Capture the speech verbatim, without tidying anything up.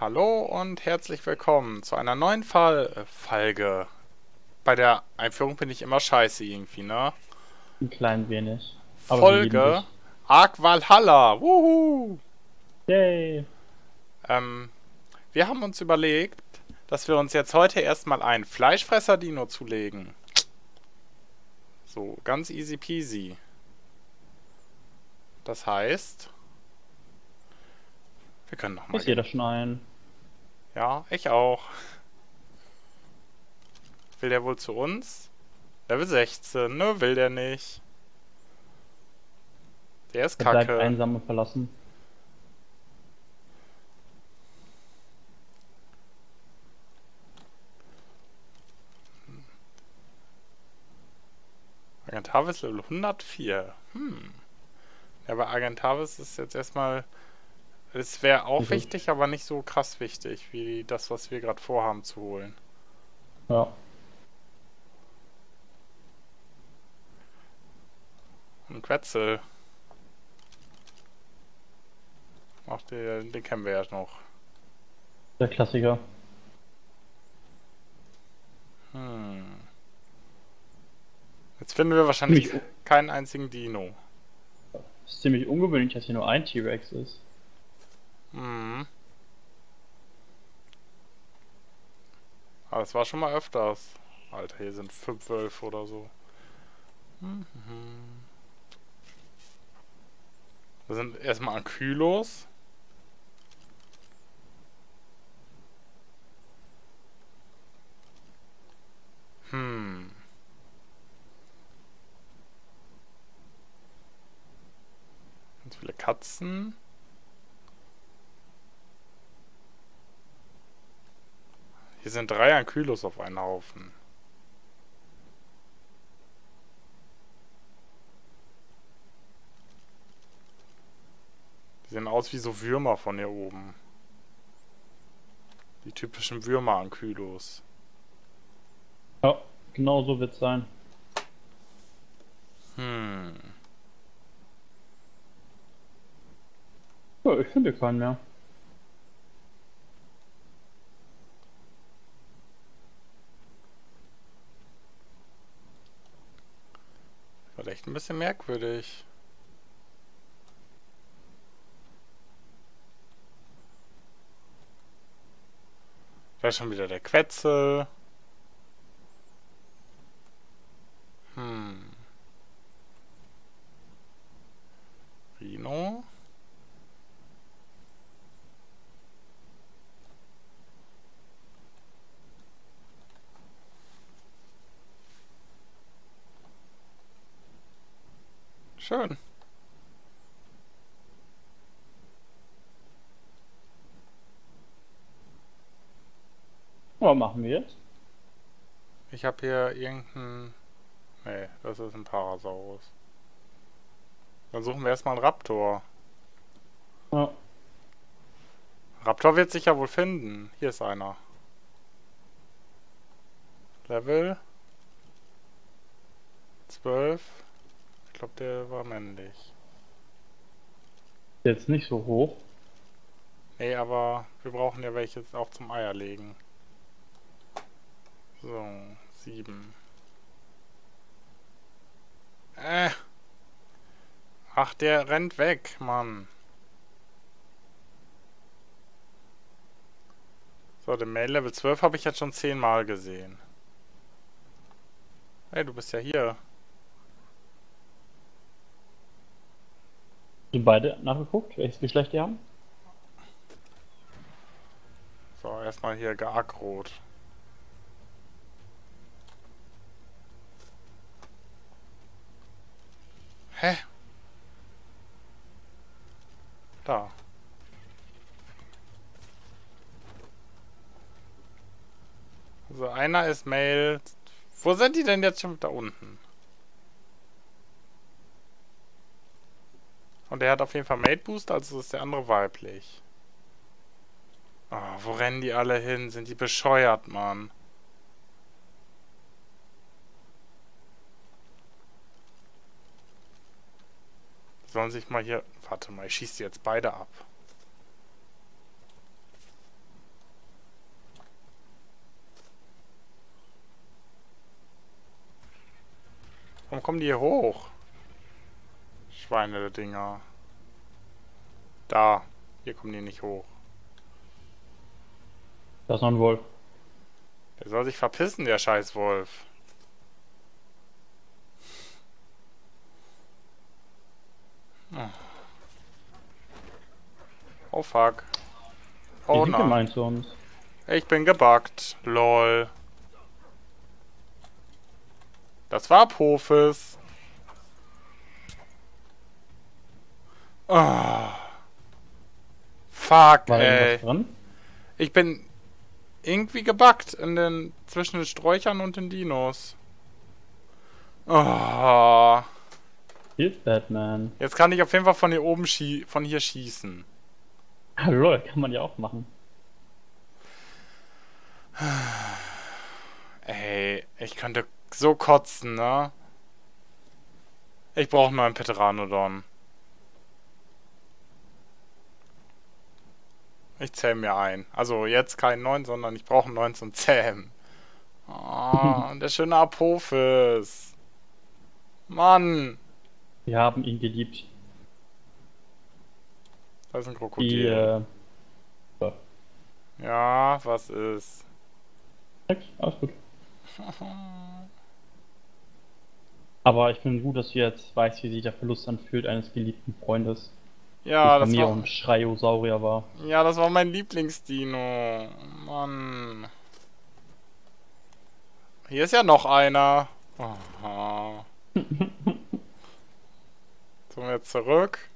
Hallo und herzlich willkommen zu einer neuen Fall äh, Folge. Bei der Einführung bin ich immer scheiße irgendwie, ne? Ein klein wenig. Aber wir lieben Folge dich. Ark Valhalla. Wuhu! Yay! Ähm, wir haben uns überlegt, dass wir uns jetzt heute erstmal einen Fleischfresser-Dino zulegen. So, ganz easy peasy. Das heißt, wir können nochmal Ist gehen. jeder schon ein. Ja, ich auch. Will der wohl zu uns? Level sechzehn, ne? Will der nicht. Der ist Er bleibt kacke. einsam und verlassen. Argentavis Level hundertvier. Hm. Ja, aber Argentavis ist jetzt erstmal. Es wäre auch Also, wichtig, aber nicht so krass wichtig, wie das, was wir gerade vorhaben zu holen. ja. Und Quetzel. Ach, den, den kennen wir ja noch. Der Klassiker. Hm. Jetzt finden wir wahrscheinlich Ziemlich, u- keinen einzigen Dino. ist ziemlich ungewöhnlich, dass hier nur ein T-Rex ist. Hm. Aber das war schon mal öfters. Alter, hier sind fünf Wölfe oder so. Mhm. Wir sind erstmal Ankylos. Hm. Ganz viele Katzen. Hier sind drei Ankylos auf einen Haufen. Die sehen aus wie so Würmer von hier oben. Die typischen Würmer-Ankylos. Ja, genau so wird's sein. Hm. Ja, ich finde keinen mehr. Vielleicht ein bisschen merkwürdig. Vielleicht schon wieder der Quetzel. Hm. Rino. Schön. Was machen wir jetzt? Ich habe hier irgendeinen... Nee, das ist ein Parasaurus. Dann suchen wir erstmal einen Raptor. Ja, Raptor wird sich ja wohl finden. Hier ist einer. Level zwölf. Ich glaube, der war männlich. jetzt nicht so hoch. Nee, aber wir brauchen ja welche jetzt auch zum Eierlegen. So, sieben. Äh. Ach, der rennt weg, Mann. So, den Mail Level zwölf habe ich jetzt schon zehnmal gesehen. Hey, du bist ja hier. Hast du beide nachgeguckt, welches Geschlecht die haben? So, erstmal hier geaggrot. Hä? Da. So, einer ist Mail. Wo sind die denn jetzt schon da unten? Und der hat auf jeden Fall Mate Boost, also ist der andere weiblich. Oh, wo rennen die alle hin? Sind die bescheuert, Mann? Die sollen sich mal hier... Warte mal, ich schieße die jetzt beide ab. Warum kommen die hier hoch? Schweine-Dinger. Da. Hier kommen die nicht hoch. Da ist noch ein Wolf. Der soll sich verpissen, der Scheißwolf. Oh, oh fuck. Die Oh sind nein. gemein zu uns. Ich bin gebuggt. Lol. Das war Apophis. Oh. Fuck, War da ey. irgendwas dran? Ich bin irgendwie gebuggt in den, zwischen den Sträuchern und den Dinos. Oh. Hier ist Batman. Jetzt kann ich auf jeden Fall von hier oben schie von hier schießen. Ah, lol, kann man ja auch machen. Ey, ich könnte so kotzen, ne? Ich brauche einen neuen Pteranodon. Ich zähm mir ein. Also jetzt keinen neuen, sondern ich brauche einen neuen zum Zähmen. Oh, der schöne Apophis. Mann. Wir haben ihn geliebt. Da ist ein Die, Krokodil. äh... So. Ja, was ist? Nix, alles gut. Aber ich finde gut, dass du jetzt weißt, wie sich der Verlust anfühlt eines geliebten Freundes. Ja, Die das von mir war, und Schreiosaurier war. ja, das war mein Lieblingsdino. Mann. Hier ist ja noch einer. Aha. So, jetzt zurück.